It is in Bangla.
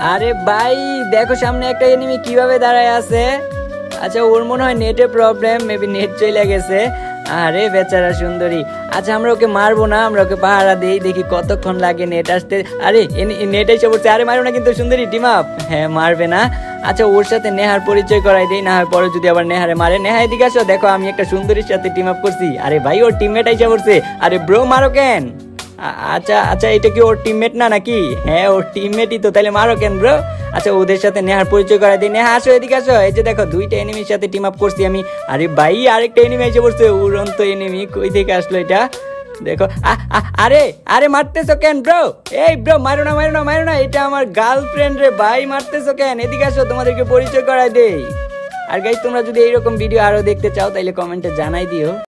আরে ভাই দেখো সামনে একটা এনিমি কিভাবে দাঁড়ায় আছে। আচ্ছা ওর মনে হয় নেটে প্রবলেম, মেবি নেট চলে গেছে। আরে বেচারা সুন্দরী। আচ্ছা আমরা ওকে মারবো না, আমরা ওকে পাহারা দেই, দেখি কতক্ষণ লাগে নেট আসতে। আরে নেট এসে পড়ছে। আরে মারো না কিন্তু সুন্দরী, টিম আপ। হ্যাঁ মারবে না। আচ্ছা ওর সাথে নেহার পরিচয় করাই দেই, না হয় পরে যদি আবার নেহারে মারে। নেহা এদিকে আসো, দেখো আমি একটা সুন্দরীর সাথে টিম আপ করছি। আরে ভাই ওর টিমমেট এসে পড়ছে। আরে ব্রো মারো কেন? আচ্ছা আচ্ছা এটা কি ওর টিমমেট না নাকি? হ্যাঁ ওর টিমমেটই তো, তাহলে মারো কেন ব্রো? আচ্ছা ওদের সাথে নেহার পরিচয় করাই দিই। নেহা আসো এদিকে আসো, এই যে দেখো দুইটা এনিমির সাথে টিম আপ করছি আমি। আরে ভাই আরেকটা এনিমি এসে পড়ছে, উড়ন্ত এনিমি। কই থেকে আসলো এটা? দেখো আরে আরে মারতেছো কেন ব্রো? এই ব্রো মারো না মারো না মারো না, এটা আমার গার্লফ্রেন্ড রে ভাই, মারতেছো কেন? এদিকে আসো তোমাদেরকে পরিচয় করাই দেই। আর গাইস তোমরা যদি এইরকম ভিডিও আরো দেখতে চাও তাহলে কমেন্টে জানাই দিও।